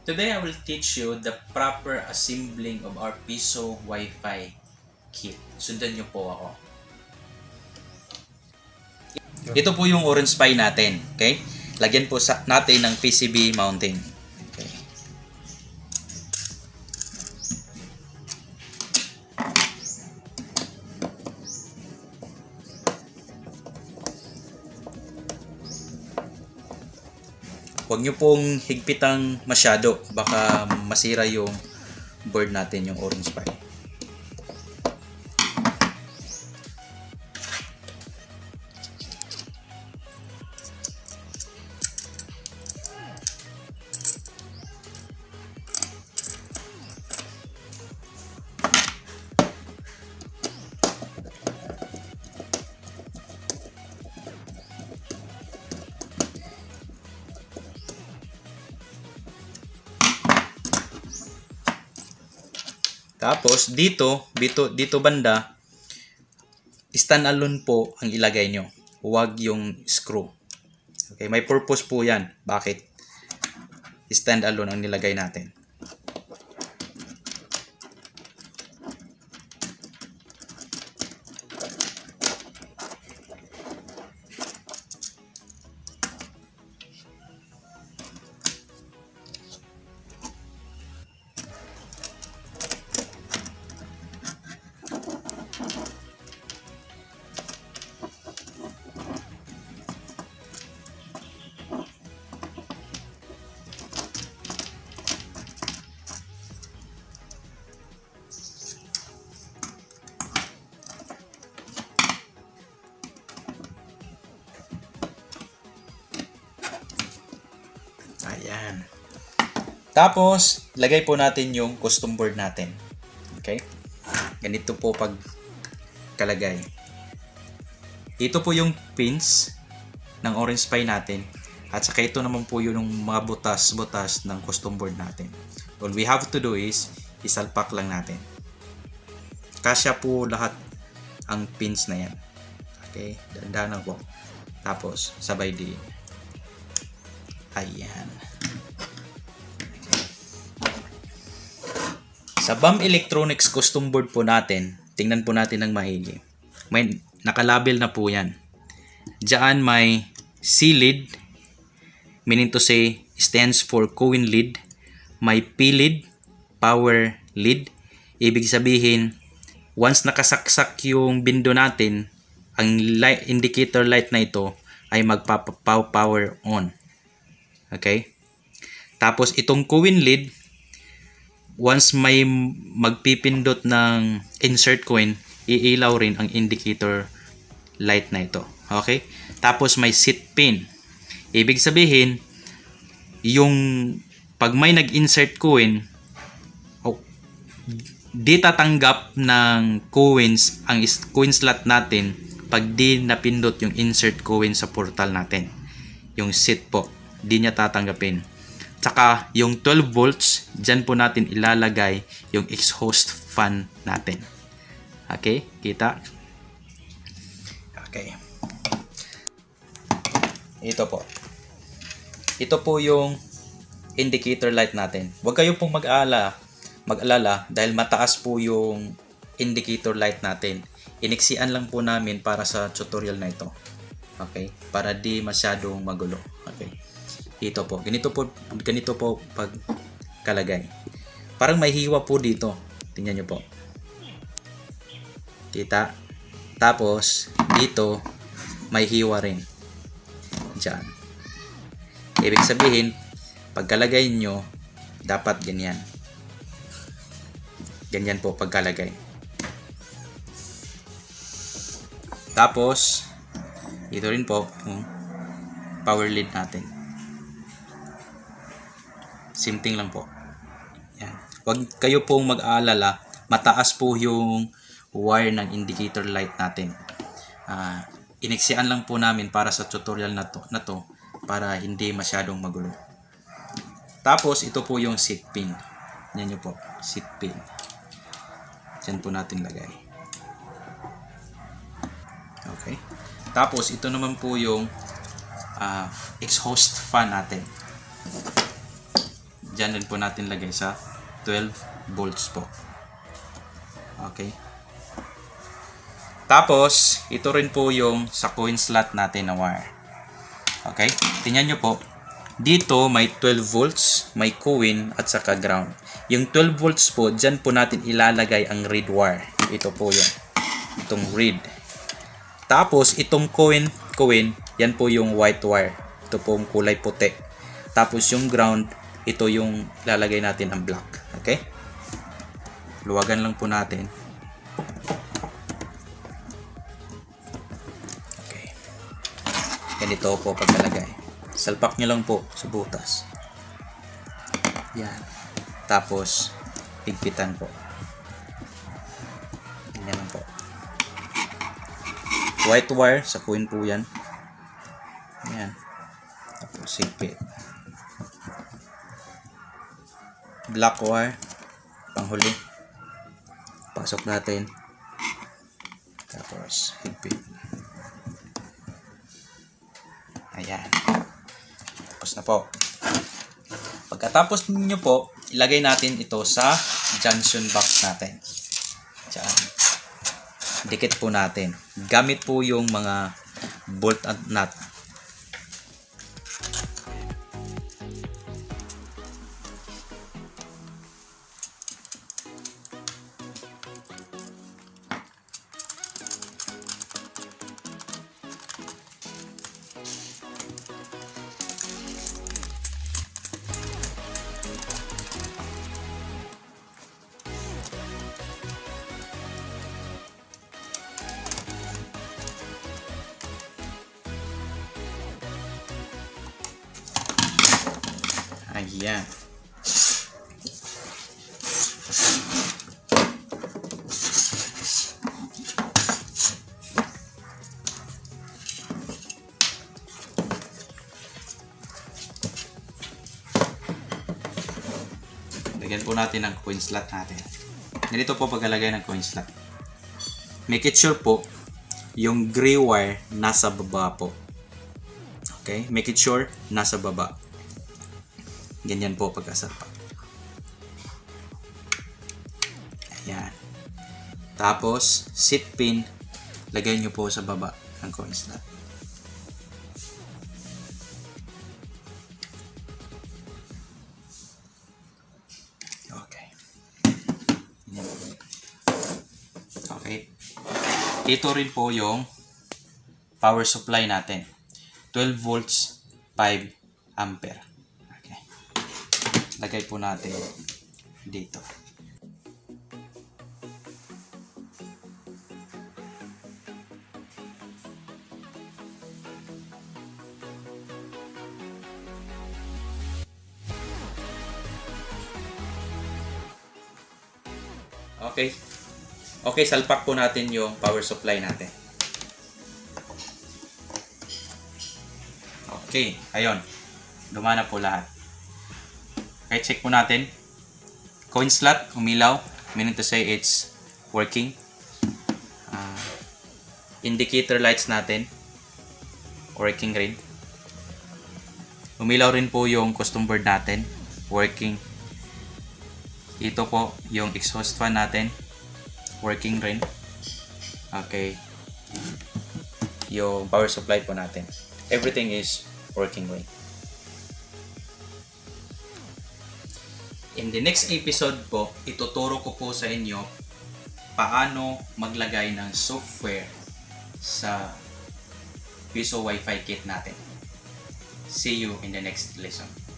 Today I will teach you the proper assembling of our Piso Wifi Kit. Sundan niyo po ako. Ito po yung orange pie natin. Okay? Lagyan po natin ng PCB mounting. Okay. Huwag nyo pong higpitang masyado. Baka masira yung board natin, yung orange pie. Tapos dito banda, stand alone po ang ilagay nyo. Huwag yung screw. Okay, may purpose po yan. Bakit? Stand alone ang nilagay natin. Ayan. Tapos, lagay po natin yung custom board natin. Okay? Ganito po pag kalagay. Ito po yung pins ng orange pie natin. At saka ito naman po yung mga butas-butas ng custom board natin. All we have to do is isalpak lang natin. Kasya po lahat ang pins na yan. Okay? Dandahan po. Tapos, sabay din. Ayan. Sa BAM Electronics custom board po natin, tingnan po natin ng maigi. May nakalabel na po yan. Diyan may C-lid, meaning to say, stands for coin lead. May P-lid, power lead. Ibig sabihin, once nakasaksak yung bindo natin, ang light, indicator light na ito ay magpa-power on. Okay? Tapos itong coin lead, once may magpipindot ng insert coin, iilaw rin ang indicator light na ito. Okay? Tapos may seat pin. Ibig sabihin, yung pag may nag-insert coin, di tatanggap ng coins ang coin slot natin pag di napindot yung insert coin sa portal natin. Yung seat po. Di niya tatanggapin. Tsaka yung 12 volts, dyan po natin ilalagay yung exhaust fan natin. Okay? Kita? Okay. Ito po. Ito po yung indicator light natin. Huwag kayo pong mag-alala dahil mataas po yung indicator light natin. Iniksian lang po namin para sa tutorial na ito. Okay? Para di masyadong magulo. Okay? Ito po. Ganito po pag kalagay. Parang may hiwa po dito. Tingnan nyo po. Kita. Tapos, dito, may hiwa rin. Diyan. Ibig sabihin, pagkalagay nyo, dapat ganyan. Ganyan po pagkalagay. Tapos, ito rin po, power lead natin. Simting lang po. Yan. Huwag kayo pong mag-aalala. Mataas po yung wire ng indicator light natin. Iniksian lang po namin para sa tutorial na to para hindi masyadong magulo. Tapos, ito po yung seat pin. Yan nyo po. Seat pin. Diyan po natin lagay. Okay. Tapos, ito naman po yung exhaust fan natin. dyan rin po natin lagay sa 12 volts po. Okay. Tapos, ito rin po yung sa coin slot natin na wire. Okay. Tingnan nyo po. Dito may 12 volts, may coin at saka ground. Yung 12 volts po, dyan po natin ilalagay ang red wire. Ito po yun. Itong red. Tapos, itong coin, yan po yung white wire. Ito po yung kulay puti. Tapos, yung ground, ito yung lalagay natin ang black. Okay? Luwagan lang po natin. Okay. Ganito po pagkalagay. Salpak nyo lang po sa butas. Yan. Tapos, higpitan po. Yan lang po. White wire, sa coin po yan. Yan. Tapos, higpit. Black wire, panghuli. Pasok natin. Tapos, higpit. Ayan. Tapos na po. Pagkatapos ninyo po, ilagay natin ito sa junction box natin. Diyan. Dikit po natin. Gamit po yung mga bolt at nut. Ayan. Lagyan po natin ang coin slot natin. Ganito po pagkalagay ng coin slot. Make it sure po yung gray wire nasa baba po. Okay? Make it sure nasa baba. Ganyan po pagkasalpak. Ayan. Tapos, seat pin, lagay nyo po sa baba ng coin slot. Okay. Okay. Ito rin po yung power supply natin. 12 volts, 5 ampere. Lagay po natin dito. Okay. Okay, salpak po natin yung power supply natin. Okay, ayun. Gumana po lahat. Okay, check po natin. Coin slot, umilaw. Meaning to say it's working. Indicator lights natin, working rin. Umilaw rin po yung custom board natin, working. Ito po yung exhaust fan natin, working rin. Okay. Yung power supply po natin. Everything is working rin. In the next episode po, ituturo ko po sa inyo paano maglagay ng software sa Piso Wifi Kit natin. See you in the next lesson.